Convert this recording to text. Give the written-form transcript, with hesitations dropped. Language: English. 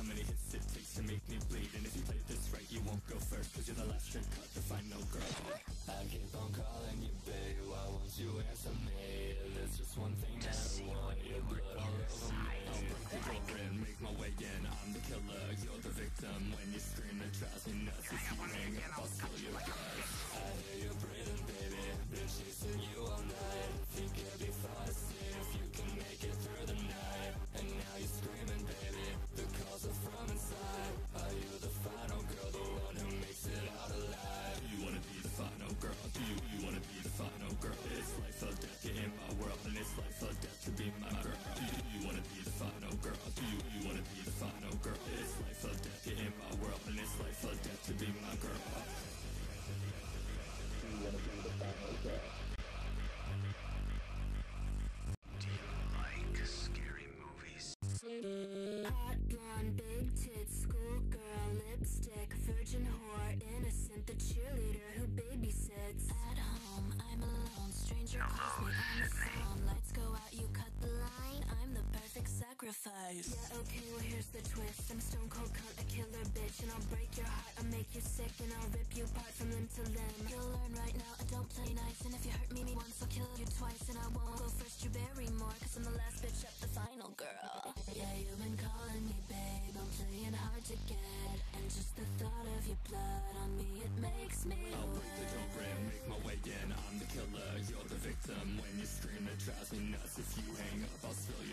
many hits it takes to make me bleed. And if you play this right, you won't go first, cause you're the last trick cut to find no girl. I keep on calling you, babe, why won't you answer me? There's just one thing that I want, your blood all over me. I'll break the door and make my way in. I'm the killer, you're the victim. When you scream, it drives me nuts. If you hang up, I'll steal your guts. I hear you breathing, baby, been chasing you all night. Think it'd be fun to see if you can make it through the night. And now you're screaming, baby, the calls are from inside. Are you the final girl, the one who makes it out alive? Do you wanna be the final girl? Do you wanna be the final girl? It's life or death, you're in my world, and it's life or death to be my girl. Do you wanna be the final girl? Do you wanna be the final girl? It's life or death, you're in my world, and it's life or death to be my girl. Do you wanna be the final girl? Do you like scary movies? Hot blonde, big tits, schoolgirl, lipstick, virgin whore, innocent, the cheerleader who babysits. At home, I'm alone, stranger calls me on the phone. Lights go out, you cut the line, I'm the perfect sacrifice. Yeah, okay, well here's the twist, I'm stone cold cunt, a killer bitch. And I'll break your heart, I'll make you sick, and I'll rip you apart from limb to limb. You'll learn right now, I don't play nice, and if you hurt me once, I'll kill you twice. And I won't go first, you bury more, cause I'm the last bitch up, the final girl. Yeah, you've been calling me babe, I'm playing hard to get, and just the thought of your blood on me, it makes me I'll break the door and make my way in. I'm the killer, you're the victim. When you scream, it drives me nuts. If you hang up, I'll steal